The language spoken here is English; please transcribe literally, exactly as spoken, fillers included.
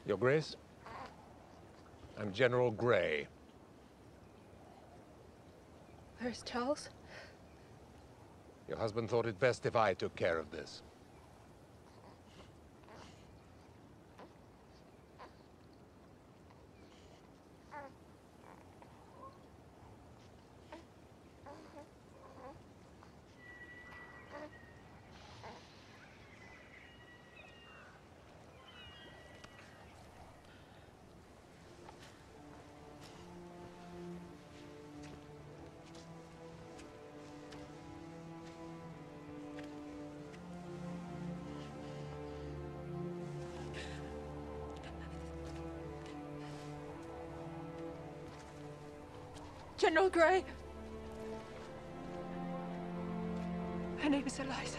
Your Grace, I'm General Gray. Where's Charles? Your husband thought it best if I took care of this. General Gray! Her name is Eliza.